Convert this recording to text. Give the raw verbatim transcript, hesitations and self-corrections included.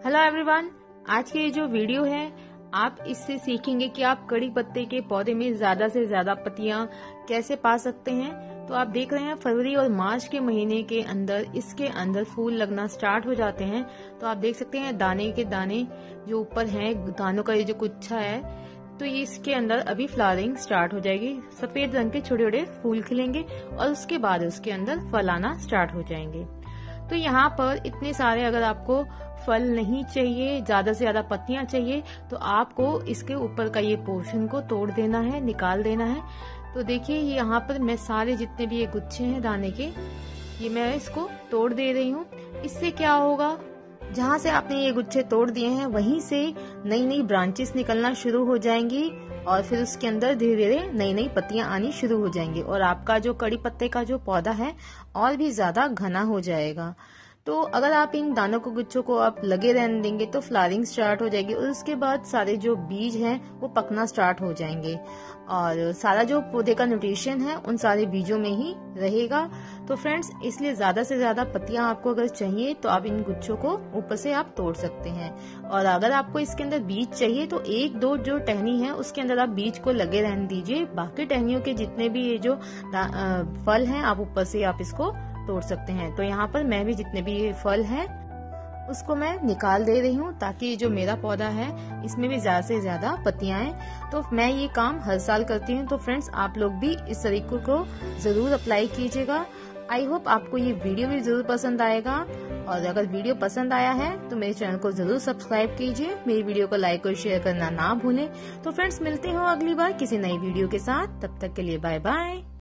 Hello everyone, आज की ये जो वीडियो है आप इससे सीखेंगे कि आप कड़ी पत्ते के पौधे में ज्यादा से ज्यादा पत्तियां कैसे पा सकते हैं। तो आप देख रहे हैं फरवरी और मार्च के महीने के अंदर इसके अंदर फूल लगना स्टार्ट हो जाते हैं। तो आप देख सकते हैं दाने के दाने जो ऊपर हैं, दानों का ये जो गुच्छा है, तो ये इसके अंदर अभी फ्लावरिंग स्टार्ट हो जाएगी। सफेद रंग के छोटे छोटे फूल खिलेंगे और उसके बाद उसके अंदर फल आना स्टार्ट हो जाएंगे। तो यहाँ पर इतने सारे अगर आपको फल नहीं चाहिए, ज्यादा से ज्यादा पत्तियां चाहिए, तो आपको इसके ऊपर का ये पोर्शन को तोड़ देना है, निकाल देना है। तो देखिए यहाँ पर मैं सारे जितने भी ये गुच्छे हैं दाने के, ये मैं इसको तोड़ दे रही हूँ। इससे क्या होगा, जहाँ से आपने ये गुच्छे तोड़ दिए हैं वहीं से नई नई ब्रांचेस निकलना शुरू हो जाएंगी और फिर उसके अंदर धीरे धीरे नई नई पत्तियां आनी शुरू हो जाएंगी और आपका जो कड़ी पत्ते का जो पौधा है और भी ज्यादा घना हो जाएगा। तो अगर आप इन दानों को गुच्छों को आप लगे रहने देंगे तो फ्लावरिंग स्टार्ट हो जाएगी और उसके बाद सारे जो बीज हैं वो पकना स्टार्ट हो जाएंगे और सारा जो पौधे का न्यूट्रिशन है उन सारे बीजों में ही रहेगा। तो फ्रेंड्स, इसलिए ज्यादा से ज्यादा पत्तियां आपको अगर चाहिए तो आप इन गुच्छों को ऊपर से आप तोड़ सकते हैं। और अगर आपको इसके अंदर बीज चाहिए तो एक दो जो टहनी है उसके अंदर आप बीज को लगे रहने दीजिए। बाकी टहनियों के जितने भी ये जो फल हैं आप ऊपर से आप इसको तोड़ सकते हैं। तो यहाँ पर मैं भी जितने भी ये फल हैं उसको मैं निकाल दे रही हूँ ताकि जो मेरा पौधा है इसमें भी ज्यादा से ज्यादा पत्तियां आए। तो मैं ये काम हर साल करती हूँ। तो फ्रेंड्स, आप लोग भी इस तरीके को जरूर अप्लाई कीजिएगा। आई होप आपको ये वीडियो भी जरूर पसंद आएगा और अगर वीडियो पसंद आया है तो मेरे चैनल को जरूर सब्सक्राइब कीजिए, मेरी वीडियो को लाइक और शेयर करना ना भूलें। तो फ्रेंड्स, मिलते हैं अगली बार किसी नई वीडियो के साथ। तब तक के लिए बाय बाय।